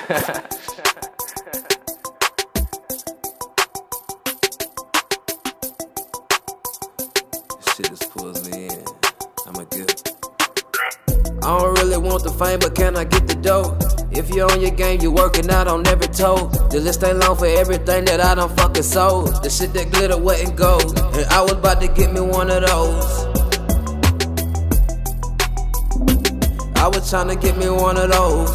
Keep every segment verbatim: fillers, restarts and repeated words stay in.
Shit is pulls me in. I'ma get. I don't really want the fame, but can I get the dough? If you're on your game, you're working out on every toe. The list ain't long for everything that I done fucking sold. The shit that glitter, wet and gold. And I was about to get me one of those. I was tryna get me one of those.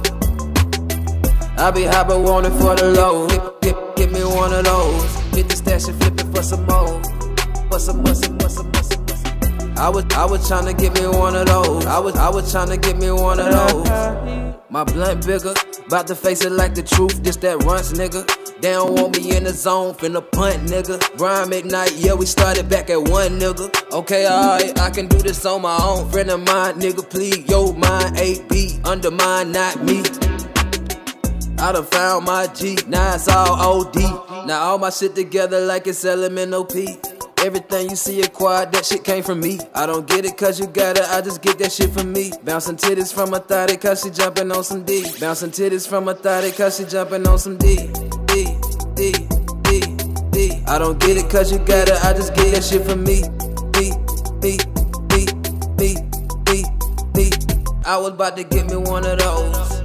I be high but wanting for the low. Get, get, get me one of those. Get the stash and flip it for some more. For some more, some more, some more, some more. I was, I was tryna get me one of those. I was, I was tryna get me one of those. My blunt bigger, bout to face it like the truth. This that runs, nigga. They don't want me in the zone, finna punt, nigga. Grime at night, yeah, we started back at one, nigga. Okay, alright, I can do this on my own. Friend of mine, nigga, please, yo, mine, A B, undermine, not me. I done found my G, now it's all O D. Now all my shit together like it's L M N O P. Everything you see acquired, that shit came from me. I don't get it cause you got it, I just get that shit from me. Bouncing titties from a thotty cause she jumping on some D. Bouncing titties from a thotty cause she jumping on some D. D, D, D, D. I don't get it cause you got it, I just get that shit from me. B, B, B, B, B, B. I was about to get me one of those.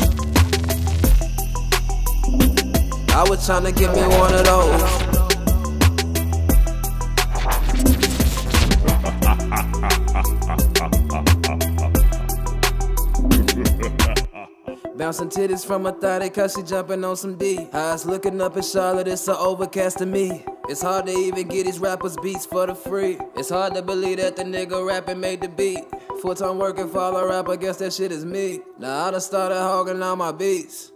I was tryna get me one of those. Bouncing titties from a thotty cause she jumping on some D. Eyes looking up at Charlotte, it's so overcast to me. It's hard to even get these rappers beats for the free. It's hard to believe that the nigga rapping made the beat. Full time working for all a rapper, guess that shit is me. Now I done started hogging all my beats.